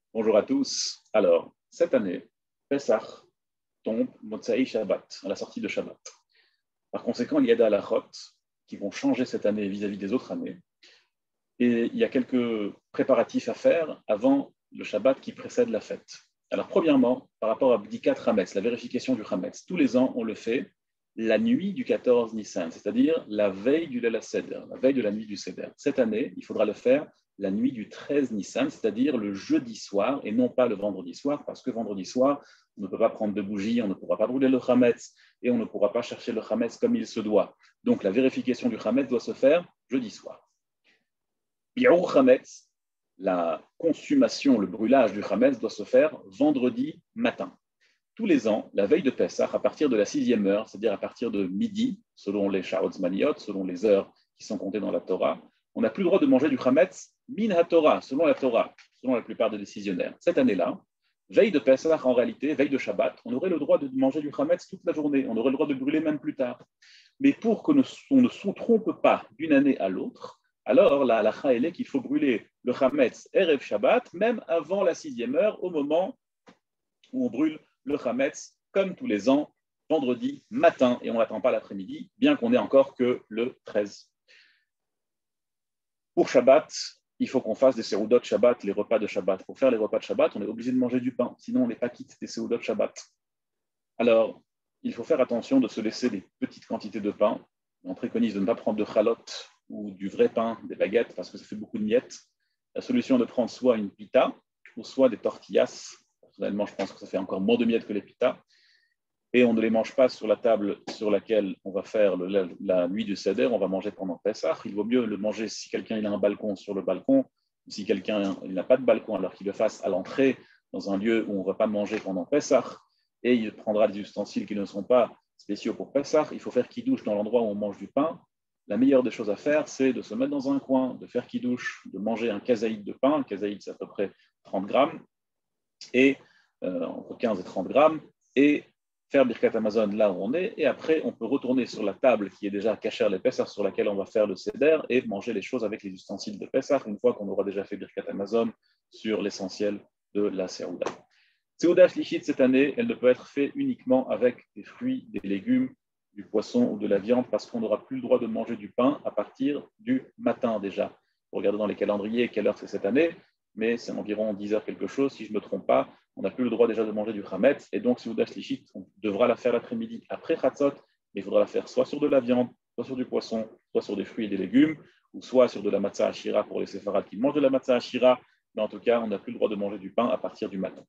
Bonjour à tous. Alors, cette année, Pessah tombe Motsai Shabbat, à la sortie de Shabbat. Par conséquent, il y a des halachot qui vont changer cette année vis-à-vis des autres années. Et il y a quelques préparatifs à faire avant le Shabbat qui précède la fête. Alors, premièrement, par rapport à Bdikat Hametz, la vérification du Hametz, tous les ans, on le fait la nuit du 14 Nissan, c'est-à-dire la veille du Lela Seder, la veille de la nuit du Seder. Cette année, il faudra le faire la nuit du 13 Nissan, c'est-à-dire le jeudi soir et non pas le vendredi soir, parce que vendredi soir, on ne peut pas prendre de bougies, on ne pourra pas brûler le Hametz et on ne pourra pas chercher le Hametz comme il se doit. Donc la vérification du Hametz doit se faire jeudi soir. Bi'ur Hametz, la consommation, le brûlage du Hametz doit se faire vendredi matin. Tous les ans, la veille de Pessah, à partir de la 6e heure, c'est-à-dire à partir de midi, selon les Sha'ot Zmaniot, selon les heures qui sont comptées dans la Torah, on n'a plus le droit de manger du Hametz min ha-Torah, selon la Torah, selon la plupart des décisionnaires. Cette année-là, veille de Pessah, en réalité, veille de Shabbat, on aurait le droit de manger du Hametz toute la journée, on aurait le droit de brûler même plus tard. Mais pour qu'on ne se trompe pas d'une année à l'autre, alors la halacha est qu'il faut brûler le Hametz Erev Shabbat, même avant la 6e heure, au moment où on brûle le Hametz, comme tous les ans, vendredi matin, et on n'attend pas l'après-midi, bien qu'on n'ait encore que le 13. Pour Shabbat, il faut qu'on fasse des Seudot Shabbat, les repas de Shabbat. Pour faire les repas de Shabbat, on est obligé de manger du pain, sinon on n'est pas quitte des Seudot Shabbat. Alors, il faut faire attention de se laisser des petites quantités de pain. On préconise de ne pas prendre de chalot ou du vrai pain, des baguettes, parce que ça fait beaucoup de miettes. La solution est de prendre soit une pita, ou soit des tortillas. Personnellement, je pense que ça fait encore moins de miettes que les pitas. Et on ne les mange pas sur la table sur laquelle on va faire la nuit du Seder, on va manger pendant Pessah. Il vaut mieux le manger si quelqu'un a un balcon sur le balcon, si quelqu'un n'a pas de balcon, alors qu'il le fasse à l'entrée, dans un lieu où on ne va pas manger pendant Pessah, et il prendra des ustensiles qui ne sont pas spéciaux pour Pessah. Il faut faire kidouche dans l'endroit où on mange du pain. La meilleure des choses à faire, c'est de se mettre dans un coin, de faire kidouche, de manger un kazaïd de pain. Un kazaïd, c'est à peu près 30 grammes, et entre 15 et 30 grammes, et faire Birkat Hamazon là où on est, et après on peut retourner sur la table qui est déjà Kacher les Pessah, sur laquelle on va faire le Seder, et manger les choses avec les ustensiles de Pessah, une fois qu'on aura déjà fait Birkat Hamazon sur l'essentiel de la Seouda. Seouda Shlichit cette année, elle ne peut être faite uniquement avec des fruits, des légumes, du poisson ou de la viande, parce qu'on n'aura plus le droit de manger du pain à partir du matin déjà. Vous regardez dans les calendriers quelle heure c'est cette année, mais c'est environ 10 heures quelque chose, si je ne me trompe pas. On n'a plus le droit déjà de manger du Hametz, et donc Seouda Shlichit, on devra la faire l'après-midi après Chatzot, mais il faudra la faire soit sur de la viande, soit sur du poisson, soit sur des fruits et des légumes, ou soit sur de la matzah hashira pour les séfarades qui mangent de la matzah hashira, mais en tout cas, on n'a plus le droit de manger du pain à partir du matin.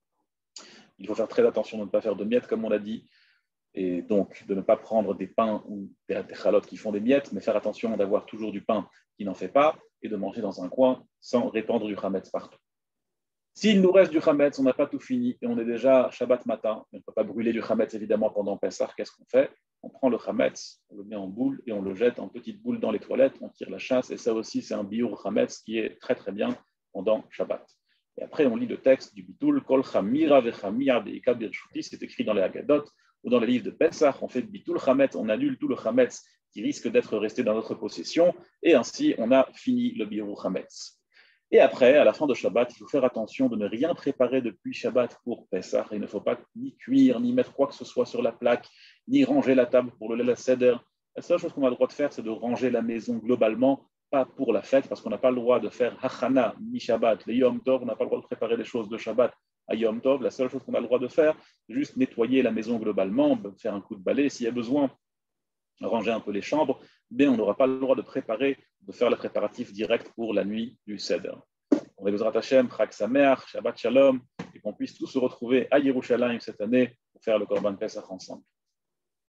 Il faut faire très attention de ne pas faire de miettes, comme on l'a dit, et donc de ne pas prendre des pains ou des chalotes qui font des miettes, mais faire attention d'avoir toujours du pain qui n'en fait pas, et de manger dans un coin sans répandre du Hametz partout. S'il nous reste du Hametz, on n'a pas tout fini, et on est déjà Shabbat matin, on ne peut pas brûler du Hametz évidemment pendant Pessah, qu'est-ce qu'on fait? On prend le Hametz, on le met en boule, et on le jette en petites boules dans les toilettes, on tire la chasse, et ça aussi c'est un biur Hametz qui est très très bien pendant Shabbat. Et après, on lit le texte du Bitul, Kol Chamira Vechamia Beika Birshuti, c'est écrit dans les Haggadot, ou dans les livres de Pessah, on fait Bitul Hametz, on annule tout le Hametz qui risque d'être resté dans notre possession, et ainsi on a fini le biur Hametz. Et après, à la fin de Shabbat, il faut faire attention de ne rien préparer depuis Shabbat pour Pessah. Il ne faut pas ni cuire, ni mettre quoi que ce soit sur la plaque, ni ranger la table pour le Lela Seder. La seule chose qu'on a le droit de faire, c'est de ranger la maison globalement, pas pour la fête, parce qu'on n'a pas le droit de faire Hachana, ni Shabbat, les Yom Tov, on n'a pas le droit de préparer les choses de Shabbat à Yom Tov. La seule chose qu'on a le droit de faire, c'est juste nettoyer la maison globalement, faire un coup de balai s'il y a besoin, ranger un peu les chambres, mais on n'aura pas le droit de préparer, de faire le préparatif direct pour la nuit du Seder. On est Bezrat Hashem, Chag Sameach, Shabbat Shalom, et qu'on puisse tous se retrouver à Yerushalayim cette année pour faire le Korban Pesach ensemble.